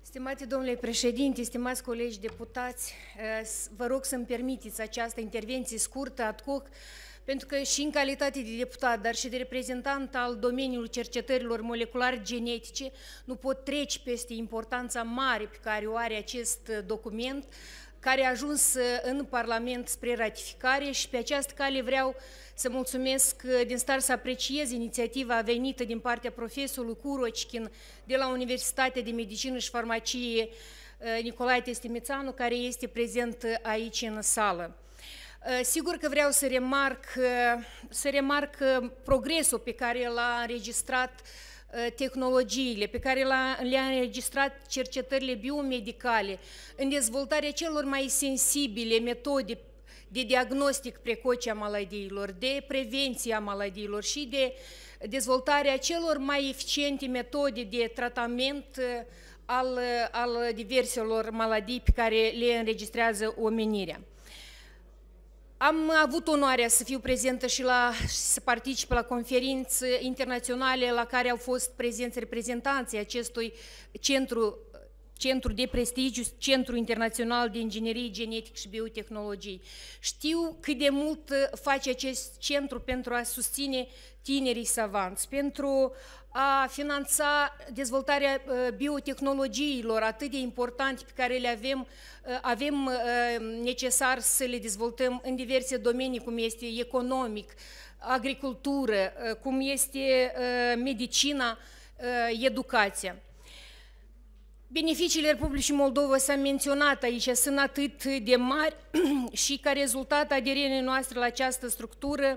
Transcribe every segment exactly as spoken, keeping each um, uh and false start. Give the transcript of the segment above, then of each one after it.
Stimate domnule președinte, stimați colegi deputați, vă rog să-mi permiteți această intervenție scurtă, ad hoc, pentru că și în calitate de deputat, dar și de reprezentant al domeniului cercetărilor moleculare genetice, nu pot trece peste importanța mare pe care o are acest document, care a ajuns în Parlament spre ratificare, și pe această cale vreau să mulțumesc din start, să apreciez inițiativa venită din partea profesorului Kurockin de la Universitatea de Medicină și Farmacie Nicolae Testimițanu, care este prezent aici în sală. Sigur că vreau să remarc, să remarc progresul pe care l-a înregistrat tehnologiile, pe care le-a înregistrat cercetările biomedicale în dezvoltarea celor mai sensibile metode de diagnostic precoce a maladiilor, de prevenție a maladiilor și de dezvoltarea celor mai eficiente metode de tratament al, al diverselor maladii pe care le înregistrează omenirea. Am avut onoarea să fiu prezentă și la, să particip la conferințe internaționale la care au fost prezenți reprezentanții acestui centru, centru de prestigiu, Centru Internațional de Inginerie Genetică și Biotehnologii. Știu cât de mult face acest centru pentru a susține tinerii savanți, pentru a finanța dezvoltarea biotehnologiilor atât de importante pe care le avem, avem necesar să le dezvoltăm în diverse domenii, cum este economic, agricultură, cum este medicina, educația. Beneficiile Republicii Moldova s-au menționat aici, sunt atât de mari și ca rezultat aderării noastre la această structură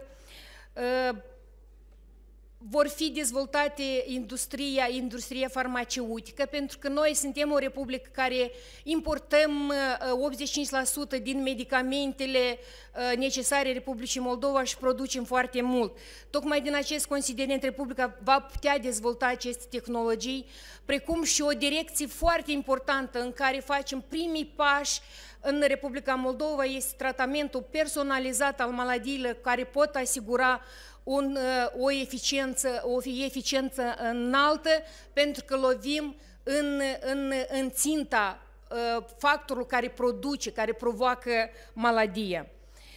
vor fi dezvoltate industria, industria farmaceutică, pentru că noi suntem o republică care importăm optzeci și cinci la sută din medicamentele necesare Republicii Moldova și producem foarte mult. Tocmai din acest considerent, Republica va putea dezvolta aceste tehnologii, precum și o direcție foarte importantă în care facem primii pași în Republica Moldova, este tratamentul personalizat al maladiilor care pot asigura Un, o, eficiență, o eficiență înaltă, pentru că lovim în, în, în ținta factorul care produce, care provoacă maladia.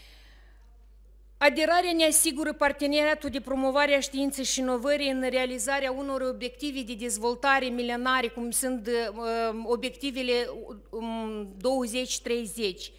Aderarea ne asigură parteneriatul de promovare a științei și inovării în realizarea unor obiective de dezvoltare milenare, cum sunt obiectivele douăzeci treizeci.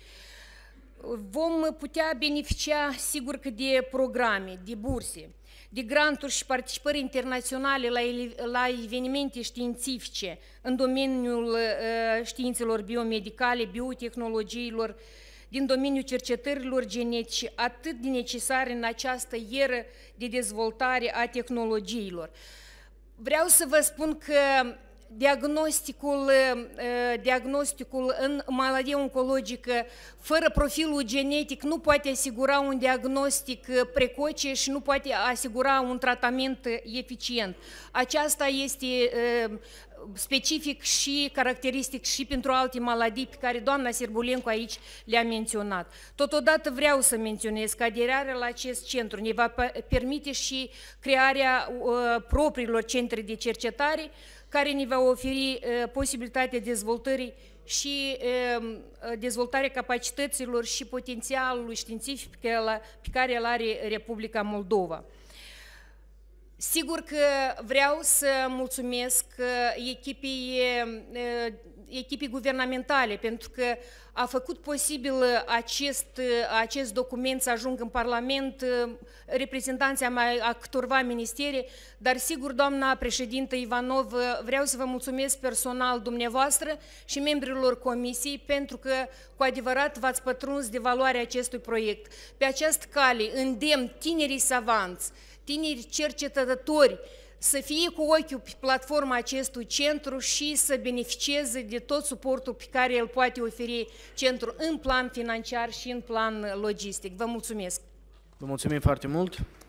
Vom putea beneficia, sigur că, de programe, de burse, de granturi și participări internaționale la, la evenimente științifice în domeniul uh, științelor biomedicale, biotehnologiilor, din domeniul cercetărilor genetice, atât de necesare în această eră de dezvoltare a tehnologiilor. Vreau să vă spun că Diagnosticul, diagnosticul în maladie oncologică fără profilul genetic nu poate asigura un diagnostic precoce și nu poate asigura un tratament eficient. Aceasta este specific și caracteristic și pentru alte maladii pe care doamna Sârbulenco aici le-a menționat. Totodată vreau să menționez că aderarea la acest centru ne va permite și crearea propriilor centre de cercetare, care ne va oferi uh, posibilitatea dezvoltării și uh, dezvoltarea capacităților și potențialului științific pe, la, pe care îl are Republica Moldova. Sigur că vreau să mulțumesc echipii, echipii guvernamentale, pentru că a făcut posibil acest, acest document să ajungă în Parlament, reprezentanții a câtorva ministere, dar sigur, doamna președintă Ivanov, vreau să vă mulțumesc personal dumneavoastră și membrilor comisiei, pentru că cu adevărat v-ați pătruns de valoarea acestui proiect. Pe această cale îndemn tinerii savanți, tineri cercetători să fie cu ochiul pe platforma acestui centru și să beneficieze de tot suportul pe care îl poate oferi centrul în plan financiar și în plan logistic. Vă mulțumesc! Vă mulțumim foarte mult!